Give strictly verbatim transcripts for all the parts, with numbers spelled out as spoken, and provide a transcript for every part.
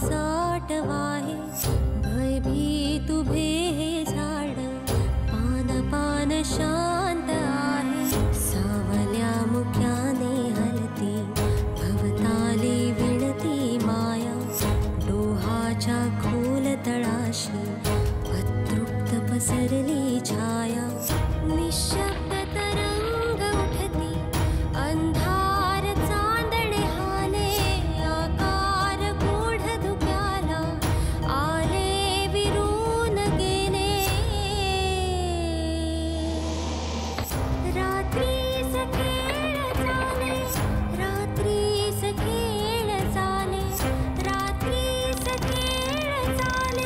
साठ वाहे भयभीत उभे हे झाड पान पान शांत आहे सावल्या मुक्याने हलती भवताली विणती माया डोहाच्या खोल तळाशी अतृप्त पसरली छाया निशब्द तरंग उठती अंधार चांदणे हाले आकार गूढ धुक्याला आले विरून गेले रात्रीस खेळ चाले रात्रीस खेळ चाले रात्रीस खेळ चाले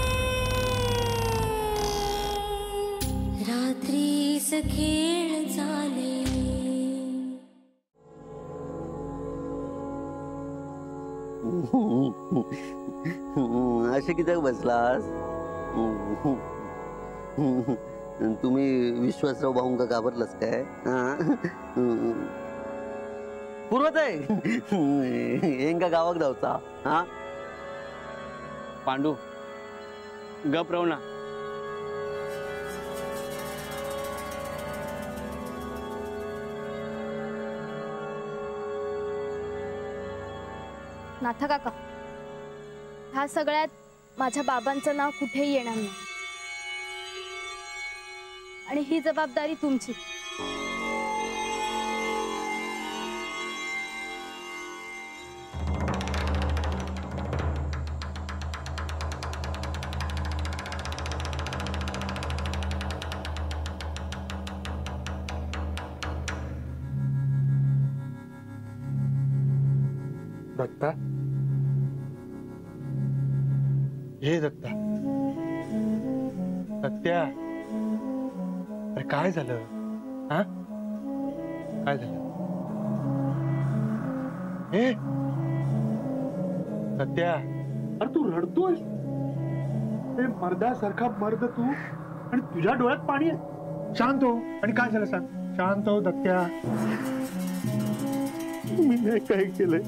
रात्रीस खेळ चाले असे किती बसलास? तुम्ही विश्वासराव भाऊंका घाबरलास काय? पूर्वत आहे हेंगा गावाक जाऊचा हा पांडू गप राहू ना. नाथा काका, ह्या सगळ्यात माझ्या बाबांचं नाव कुठेही येणार नाही आणि ही जबाबदारी तुमची. दत्ता, हे दत्ता, दत्त्या, अरे काय झालं? हा काय झालं? हे दत्त्या, अरे तू रडतोय? ते मर्दासारखा मर्द तू आणि तुझ्या डोळ्यात पाणी आहे. शांत हो. आणि काय झालं सांग? शांत हो दत्त्या. मी नाही काय केलंय.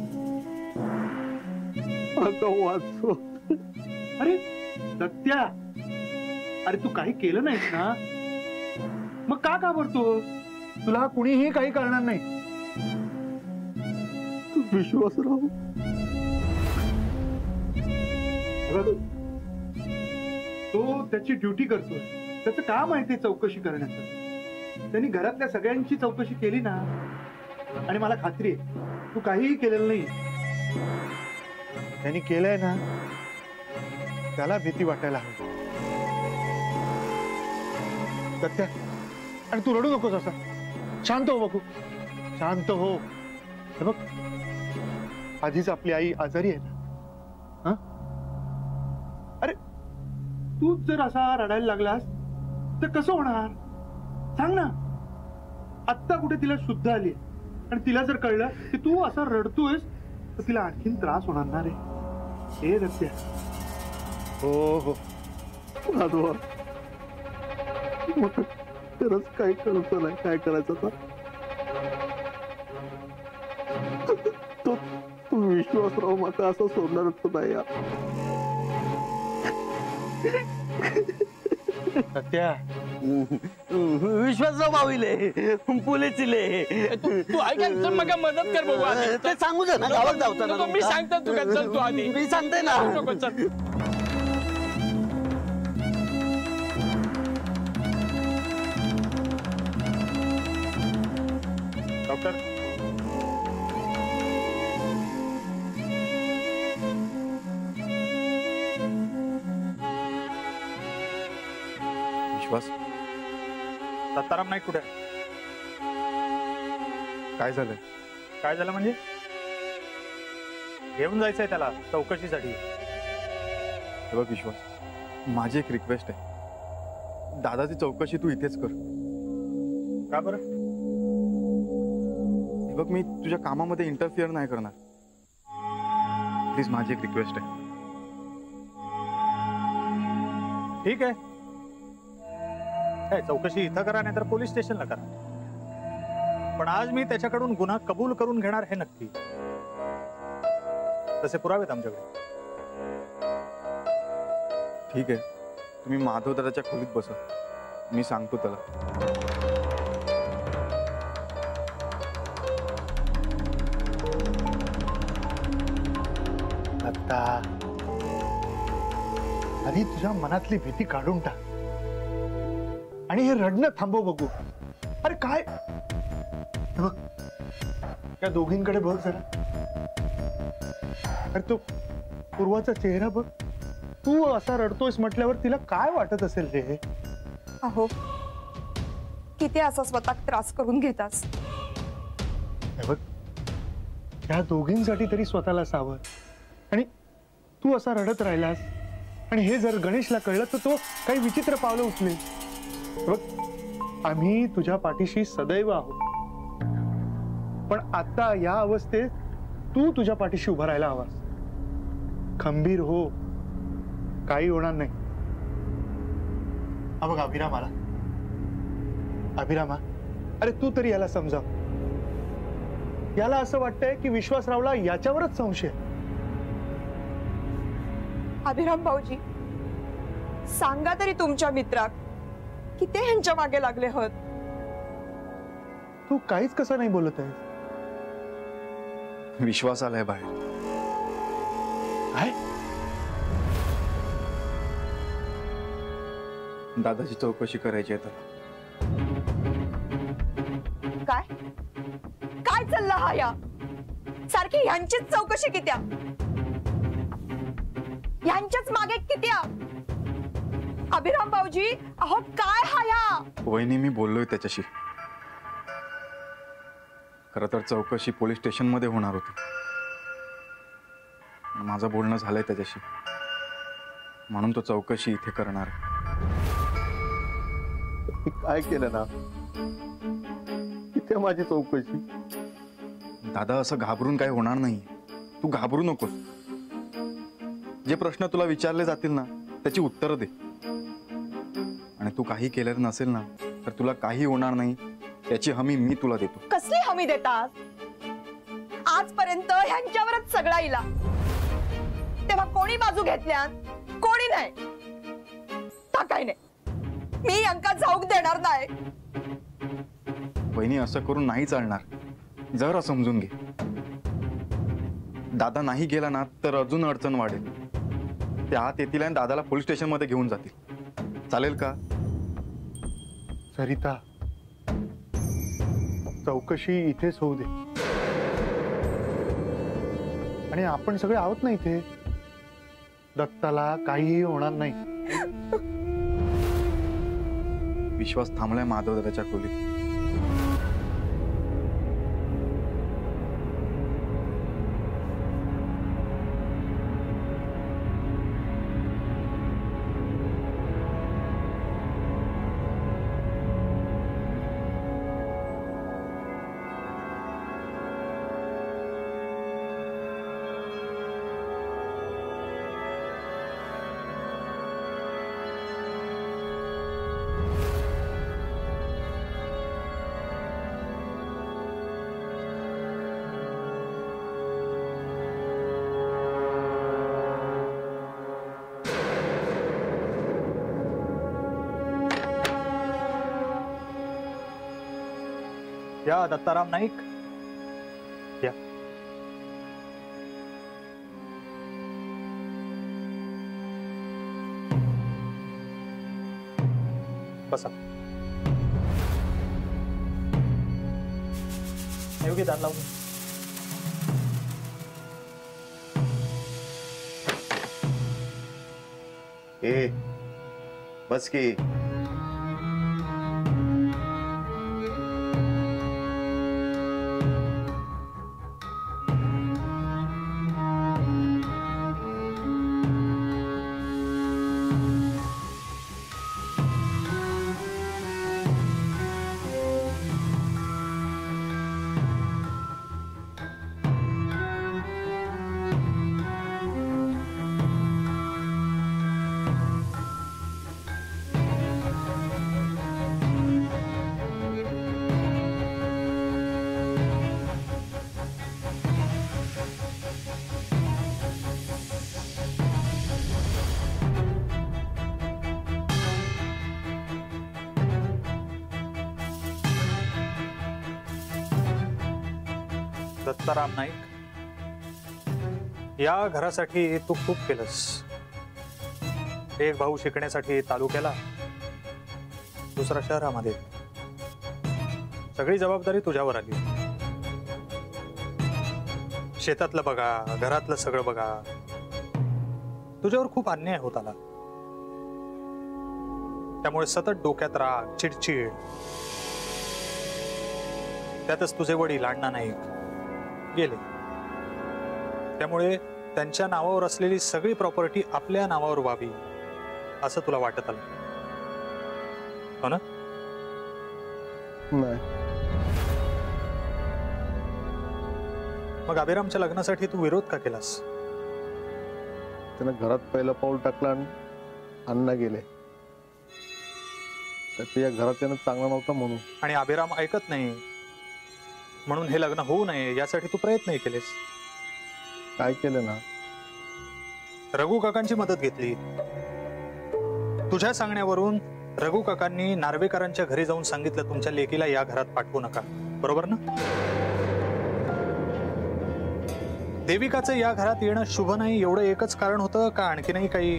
वाचो. अरे दत्त्या, अरे तू काही केलं नाहीस ना, मग का घाबरतो? तुला कुणीही काही करणार नाही. तू विश्वासराव, तो त्याची ड्युटी करतोय. त्याचं काम आहे ते चौकशी करण्याचं. त्यांनी घरातल्या सगळ्यांची चौकशी केली ना, आणि मला खात्री आहे तू काहीही केलेलं नाही. त्यांनी केलंय ना, त्याला भीती वाटायला हवी. दत्त्या, आणि तू रडू नकोस असं. शांत हो बघू, शांत हो. हे बघ, आधीच आपली आई आजारी आहे ना. अरे तूच जर असा रडायला लागलास तर कसं होणार? सांग ना. आत्ता कुठे तिला शुद्ध आली आणि तिला जर कळलं की तू असा रडतोयस तर तिला आणखीन त्रास होणार ना रे. हे दत्त्या. हो हो खरंच काय कळतं नाही काय करायचं आता. तो तू विश्वासराव माका असं सोडणारच नाही यार. सत्या, विश्वासराव भाऊले पोलीसले तू ऐकायचं मग मदत कर बाबा. ते सांगू दे ना, गावात जाऊ. मी सांगतो तू काय, चल तू आधी. मी सांगते ना. चल. डॉक्टर, विश्वास, दत्ताराम नाईक कुठे? काय झालं? काय झालं म्हणजे? घेऊन जायचंय त्याला चौकशीसाठी. हे बघ विश्वास, माझी एक रिक्वेस्ट आहे. दादाची चौकशी तू इथेच कर. का बरं? हे बघ, मी तुझ्या कामामध्ये इंटरफिअर नाही करणार. प्लीज, माझी एक रिक्वेस्ट आहे. ठीक आहे, चौकशी इथं करा नाही तर पोलीस स्टेशनला करा, पण आज मी त्याच्याकडून गुन्हा कबूल करून घेणार हे नक्की. तसे पुरावेत आमच्याकडे. ठीक आहे, तुम्ही माधव दादाच्या खोलीत बसा, मी सांगतो त्याला. दत्ता, आधी तुझ्या मनातली भीती काढून टाक आणि हे रडणं थांबव बघू. अरे काय, हे बघ त्या दोघींकडे बघ जरा. अरे तो पूर्वाचा चेहरा बघ. तू असा रडतोयस म्हटल्यावर तिला काय वाटत असेल रे? अहो, किती असा स्वतः त्रास करून घेतास. हे बघ, त्या दोघींसाठी तरी स्वतःला सावर. आणि तू असा रडत राहिलास आणि हे जर गणेशला कळलं तर तो काही विचित्र पावलं उचलेल. बघ, आम्ही तुझ्या पाठीशी सदैव आहोत, पण आता या अवस्थेत तू तुझ्या पाठीशी उभा राहायला हवास. खंबीर हो, काही होणार नाही. हा बघ अभिरामाला, अभिरामा, अरे तू तरी याला समजाव. याला असं वाटतंय की विश्वासरावला याच्यावरच संशय. अभिराम भाऊजी, सांगा तरी तुमच्या मित्राक की ते ह्यांच्या मागे लागले होत. तू काहीच कसं नाही बोलत आहे? विश्वास आलाय बाहेर. काय? दादाची चौकशी करायची आहे तर. काय काय चाललं हा या? सारखी ह्यांचीच चौकशी कित्या, ह्यांच्याच मागे कित्या. अभिराम भाऊजी, अहो काय हा या? वहिनी, मी बोललोय त्याच्याशी. खरं तर चौकशी पोलीस स्टेशन मध्ये होणार होती. माझं बोलणं झालंय त्याच्याशी, म्हणून तो चौकशी इथे करणार. काय केलं ना इथे माझी चौकशी? दादा, असं घाबरून काय होणार नाही. तू घाबरू नकोस. जे प्रश्न तुला विचारले जातील ना त्याची उत्तरं दे. आणि तू काही केलेलं नसेल ना तर तुला काही होणार नाही याची हमी मी तुला देतो. कसली हमी देतात? आजपर्यंत ह्यांच्यावरच सगळा इला, तेव्हा कोणी बाजू घेतल्या? कोणी नाही. काय नाही, मी यांका जाऊक देणार नाही. वहिनी, असं करून नाही चालणार. जरा समजून घे. दादा नाही गेला ना तर अजून अडचण वाढेल. ते आत येतील आणि दादाला पोलीस स्टेशन मध्ये घेऊन जातील. चालेल का? सरिता, चौकशी इथेच होऊ दे. आणि आपण सगळे आहोत ना इथे. दत्ताला काहीही होणार नाही. विश्वास थांबलाय माधव दादाच्या खोलीत. या दत्ताराम नाईक, या. बसा. योग्य दान लावून. ए बस की. दत्ताराम नाईक, या घरासाठी तू खूप केलंस. एक भाऊ शिकण्यासाठी तालुक्याला, दुसरा शहरामध्ये. सगळी जबाबदारी तुझ्यावर आली. शेतातलं बघा, घरातलं सगळं बघा. तुझ्यावर खूप अन्याय होत आला. त्यामुळे सतत डोक्यात राग, चिडचिड. त्यातच तुझे वडील अण्णा नाईक गेले. त्यामुळे त्यांच्या नावावर असलेली सगळी प्रॉपर्टी आपल्या नावावर व्हावी असं तुला वाटत आलं, हो ना? नाही. मग अभिरामच्या लग्नासाठी तू विरोध का केलास? त्यानं घरात पहिलं पाऊल टाकलं आणि अण्णा गेले. तर या घरात त्यानं चांगला नव्हता म्हणून. आणि अभिराम ऐकत नाही म्हणून हे लग्न होऊ नये यासाठी तू प्रयत्नही केलेस. काय केलं ना? रघु काकांची मदत घेतली. तुझ्या सांगण्यावरून रघु काकांनी नार्वेकरांच्या घरी जाऊन सांगितलं तुमच्या लेकीला या घरात पाठवू नका, बरोबर ना? देविकाचं या घरात येणं शुभ नाही एवढं एकच कारण होतं का आणखी नाही काही?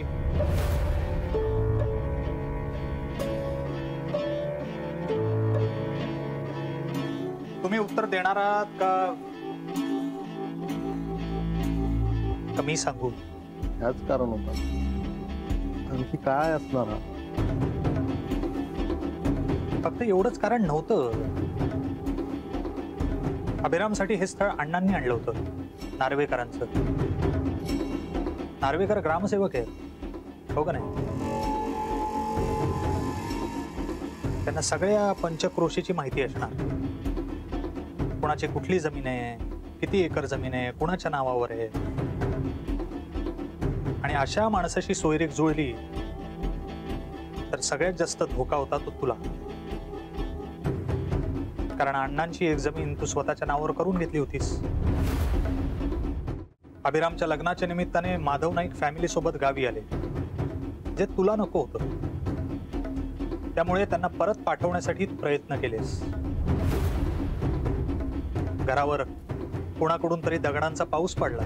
तुम्ही उत्तर देणार आहात का मी सांगू? ह्याच कारण होतं. आणखी काय असणार? फक्त एवढंच कारण नव्हतं. अभिरामसाठी हे स्थळ अण्णांनी आणलं होतं, नार्वेकरांचं. नार्वेकर ग्रामसेवक आहेत, हो का नाही? त्यांना सगळ्या पंचक्रोशीची माहिती असणार. कुणाची कुठली जमीन आहे, किती एकर जमीन आहे, कुणाच्या नावावर आहे. आणि अशा माणसाशी सोयरीक जुळली तर सगळ्यात जास्त धोका होता तो तुला. कारण अण्णांची एक जमीन तू स्वतःच्या नावावर करून घेतली होतीस. अभिरामच्या लग्नाच्या निमित्ताने माधव नाईक फॅमिली सोबत गावी आले, जे तुला नको होतं. त्यामुळे त्यांना परत पाठवण्यासाठी प्रयत्न केलेस. घरावर कोणाकडून तरी दगडांचा पाऊस पडला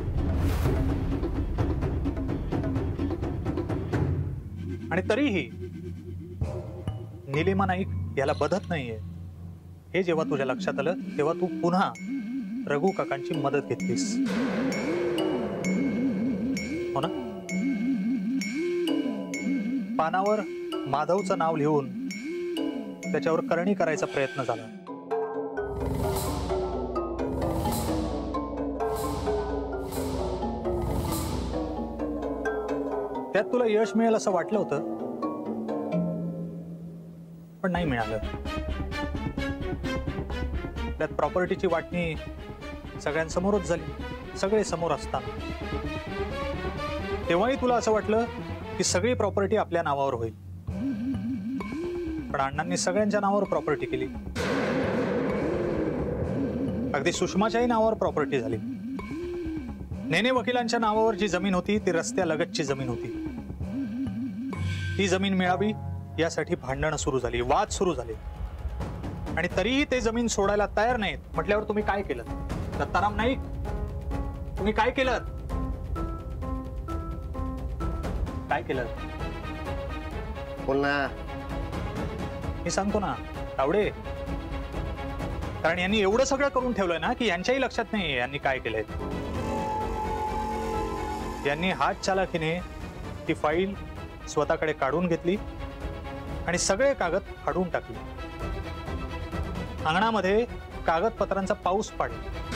आणि तरीही निलिमा नाईक याला बधत नाहीये हे जेव्हा तुझ्या लक्षात आलं तेव्हा तू पुन्हा रघु काकांची मदत घेतलीस, हो ना? पानावर माधवचं नाव लिहून त्याच्यावर करणी करायचा प्रयत्न झाला. त्यात तुला यश मिळेल असं वाटलं होतं, पण नाही मिळालं. त्यात प्रॉपर्टीची वाटणी सगळ्यांसमोरच झाली, सगळे समोर असताना. तेव्हाही तुला असं वाटलं की सगळी प्रॉपर्टी आपल्या नावावर होईल, पण अण्णांनी सगळ्यांच्या नावावर प्रॉपर्टी केली. अगदी सुषमाच्याही नावावर प्रॉपर्टी झाली. नेने वकिलांच्या नावावर जी जमीन होती ती रस्त्यालगतची जमीन होती. ती जमीन मिळावी यासाठी भांडणं सुरू झाली, वाद सुरू झाले. आणि तरीही ते जमीन सोडायला तयार नाहीत. म्हटल्यावर तुम्ही काय केलं? दत्ताराम नाईक, तुम्ही काय केलं? काय केलं? बोल ना. मी सांगतो ना तावडे. कारण यांनी एवढं सगळं करून ठेवलंय ना की यांच्याही लक्षात नाही यांनी काय केलंय. यांनी हात चालाखीने ती फाईल स्वतःकडे काढून घेतली आणि सगळे कागद फाडून टाकले. अंगणामध्ये कागदपत्रांचा पाऊस पडला.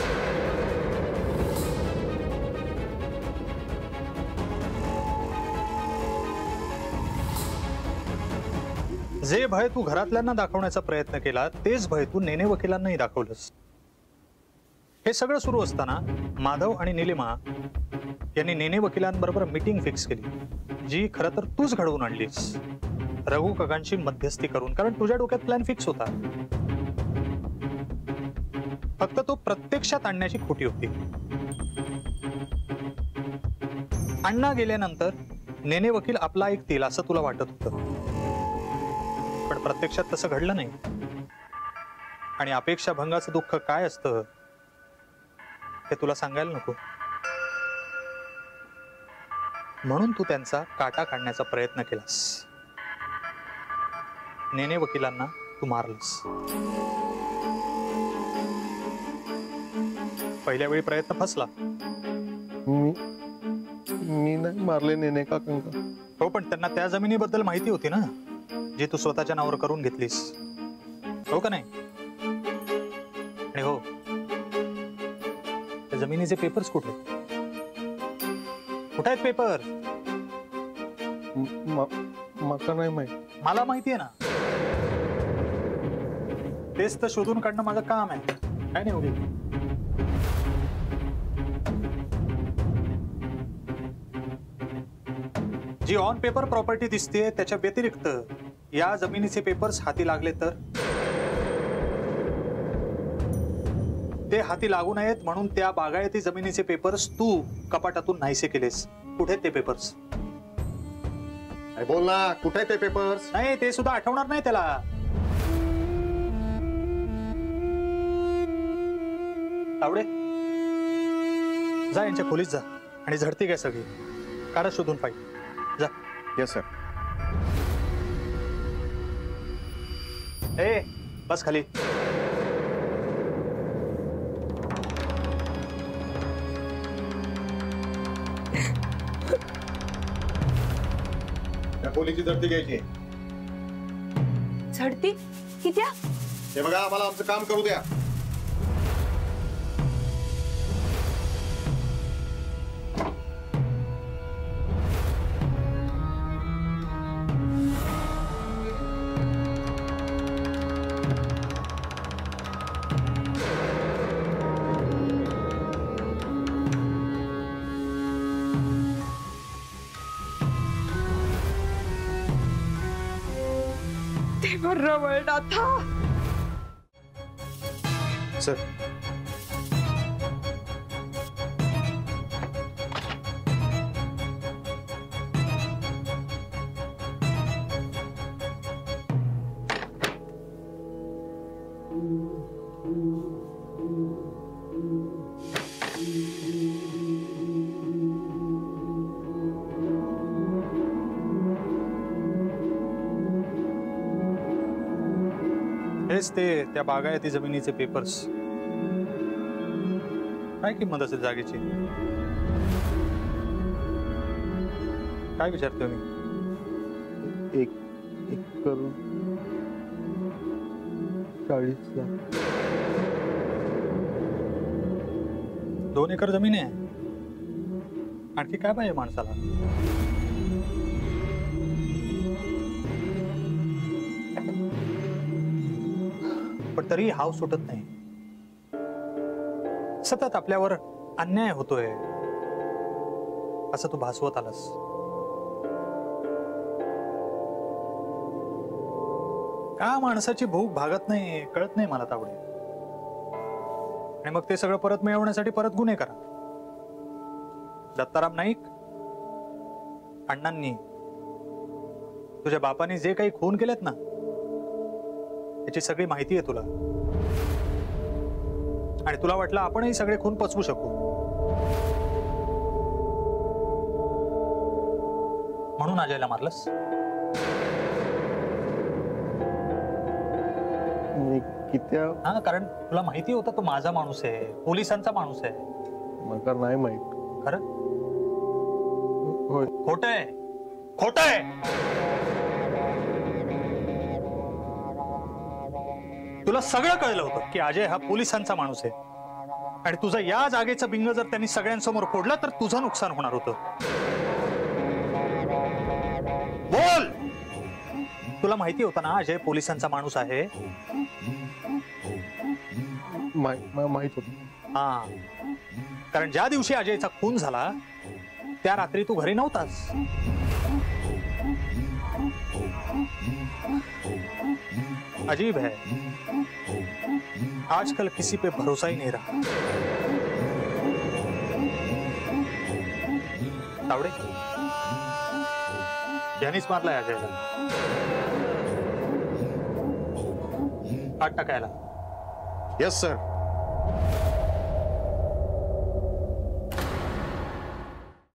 जे भय तू घरातल्यांना दाखवण्याचा प्रयत्न केला तेच भय तू नेने वकिलांनाही दाखवलंस. हे सगळं सुरू असताना माधव आणि निलिमा यांनी नेने वकिलांबरोबर मीटिंग फिक्स केली, जी खरं तर तूच घडवून आणलीस रघु काकांची मध्यस्थी करून. कारण तुझ्या डोक्यात प्लॅन फिक्स होता, फक्त तो प्रत्यक्षात आणण्याची खोटी होती. अण्णा गेल्यानंतर नेने वकील आपला ऐकतील असं तुला वाटत होतं, पण प्रत्यक्षात तसं घडलं नाही. आणि अपेक्षा भंगाचं दुःख काय असतं हे तुला सांगायला नको. म्हणून तू त्यांचा काटा काढण्याचा प्रयत्न केलास. नेने वकिलांना तू मारलंस. पहिल्या वेळी प्रयत्न फसला. मी मी नाही मारले नेने काकांका. हो, पण त्यांना त्या जमिनीबद्दल माहिती होती ना, जी तू स्वतःच्या नावावर करून घेतलीस. हो का नाही? आणि हो, त्या जमिनीचे पेपर्स कुठे कुठे आहेत पेपर? मला नाही माहित. मला माहिती आहे ना. तेच तर शोधून काढणं माझं काम आहे. काय नाही उगी. जी ऑन पेपर प्रॉपर्टी दिसते त्याच्या व्यतिरिक्त या जमिनीचे पेपर्स हाती लागले तर ते हाती लागू नयेत म्हणून त्या बागायती जमिनीचे पेपर्स तू कपाटातून नाहीसे केलेस. कुठे ते पेपर्स? बोल ना, कुठे ते पेपर्स? नाही, ते सुद्धा आठवणार नाही त्याला. आवडे जा, यांच्या खोलीत जा आणि झडती काय सगळी काढा शोधून फाईल. जा. Yes sir. ए बस खाली. त्या खोलीची झडती घ्यायची. झडती किती? हे बघा, आम्हाला आमचं काम करू द्या. रवळनाथा सर. हेच ते त्या बागायती जमिनीचे पेपर्स. काय किंमत असेल जागेची? काय विचारतोय मी? एक एकर चाळीस लाख. दोन एकर जमीन आहे. आणखी काय पाहिजे माणसाला? पण तरी हाव सुटत नाही. सतत आपल्यावर अन्याय होतोय असं तू भासवत आलास. का माणसाची भूक भागत नाही कळत नाही मला तावडे. आणि मग ते सगळं परत मिळवण्यासाठी परत गुन्हे करा. दत्ताराम नाईक अण्णांनी तुझ्या बापाने जे काही खून केलेत ना याची सगळी माहिती आहे तुला. आणि तुला वाटलं आपणही सगळे खून पचवू शकू म्हणून अजयला मारलंस. किती? हा, कारण तुला माहिती होता तो माझा माणूस आहे, पोलिसांचा माणूस आहे. मला नाही माहित. खरं? होय. खोट आहे, खोट आहे. तुला सगळं कळलं होतं की अजय हा पोलिसांचा माणूस आहे आणि तुझं या जागेचं बिंग जर त्यांनी सगळ्यांसमोर फोडलं तर तुझं नुकसान होणार होतं. बोल. तुला माहिती होतं ना अजय पोलिसांचा माणूस आहे? माहित होत. हा, कारण ज्या दिवशी अजयचा खून झाला त्या रात्री तू घरी नव्हतास. अजीब है, आजकल किसी पे भरोसा ही नहीं रहा. तावडे यांनीच मारलाय अजयला. आठ टाकायला. Yes sir.